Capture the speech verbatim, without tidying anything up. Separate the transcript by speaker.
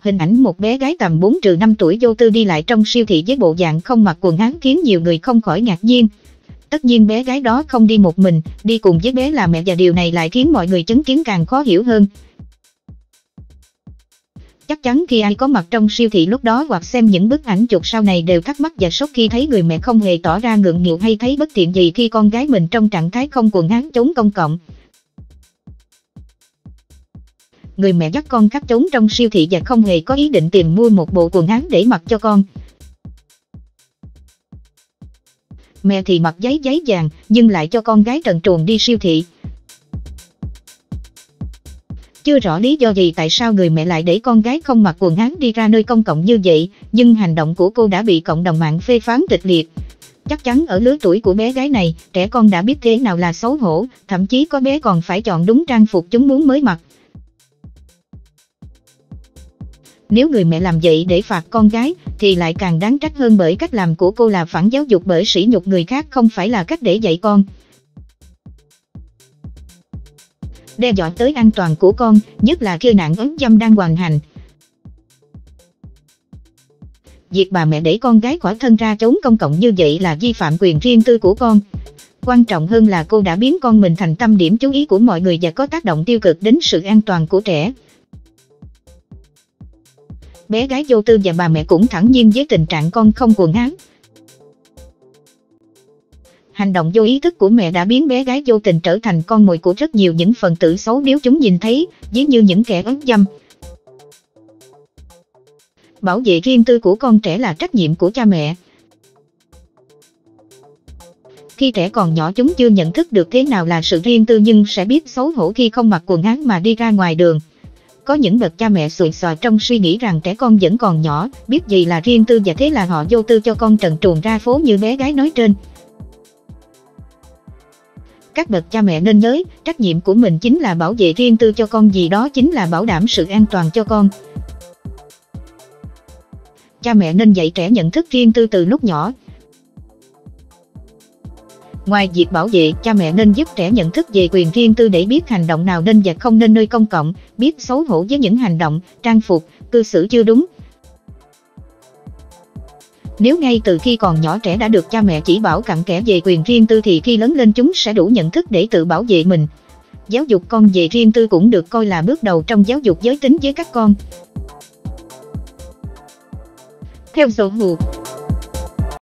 Speaker 1: Hình ảnh một bé gái tầm bốn trừ năm tuổi vô tư đi lại trong siêu thị với bộ dạng không mặc quần áo khiến nhiều người không khỏi ngạc nhiên. Tất nhiên bé gái đó không đi một mình, đi cùng với bé là mẹ và điều này lại khiến mọi người chứng kiến càng khó hiểu hơn. Chắc chắn khi ai có mặt trong siêu thị lúc đó hoặc xem những bức ảnh chụp sau này đều thắc mắc và sốc khi thấy người mẹ không hề tỏ ra ngượng nghịu hay thấy bất tiện gì khi con gái mình trong trạng thái không quần áo trốn công cộng. Người mẹ dắt con khắp trốn trong siêu thị và không hề có ý định tìm mua một bộ quần áo để mặc cho con. Mẹ thì mặc giấy giấy vàng nhưng lại cho con gái trần truồng đi siêu thị. Chưa rõ lý do gì tại sao người mẹ lại để con gái không mặc quần áo đi ra nơi công cộng như vậy, nhưng hành động của cô đã bị cộng đồng mạng phê phán kịch liệt. Chắc chắn ở lứa tuổi của bé gái này, trẻ con đã biết thế nào là xấu hổ, thậm chí có bé còn phải chọn đúng trang phục chúng muốn mới mặc. Nếu người mẹ làm vậy để phạt con gái, thì lại càng đáng trách hơn bởi cách làm của cô là phản giáo dục bởi sỉ nhục người khác không phải là cách để dạy con. Đe dọa tới an toàn của con, nhất là khi nạn ấn dâm đang hoành hành. Việc bà mẹ để con gái khỏa thân ra trốn công cộng như vậy là vi phạm quyền riêng tư của con. Quan trọng hơn là cô đã biến con mình thành tâm điểm chú ý của mọi người và có tác động tiêu cực đến sự an toàn của trẻ. Bé gái vô tư và bà mẹ cũng thản nhiên với tình trạng con không quần áo. Hành động vô ý thức của mẹ đã biến bé gái vô tình trở thành con mồi của rất nhiều những phần tử xấu nếu chúng nhìn thấy, ví như những kẻ ấn dâm. Bảo vệ riêng tư của con trẻ là trách nhiệm của cha mẹ. Khi trẻ còn nhỏ chúng chưa nhận thức được thế nào là sự riêng tư nhưng sẽ biết xấu hổ khi không mặc quần áo mà đi ra ngoài đường. Có những bậc cha mẹ xùi xòa trong suy nghĩ rằng trẻ con vẫn còn nhỏ, biết gì là riêng tư và thế là họ vô tư cho con trần truồng ra phố như bé gái nói trên. Các bậc cha mẹ nên nhớ, trách nhiệm của mình chính là bảo vệ riêng tư cho con vì đó chính là bảo đảm sự an toàn cho con. Cha mẹ nên dạy trẻ nhận thức riêng tư từ lúc nhỏ. Ngoài việc bảo vệ, cha mẹ nên giúp trẻ nhận thức về quyền riêng tư để biết hành động nào nên và không nên nơi công cộng, biết xấu hổ với những hành động, trang phục, cư xử chưa đúng. Nếu ngay từ khi còn nhỏ trẻ đã được cha mẹ chỉ bảo cặn kẽ về quyền riêng tư thì khi lớn lên chúng sẽ đủ nhận thức để tự bảo vệ mình. Giáo dục con về riêng tư cũng được coi là bước đầu trong giáo dục giới tính với các con. Theo dấu Hù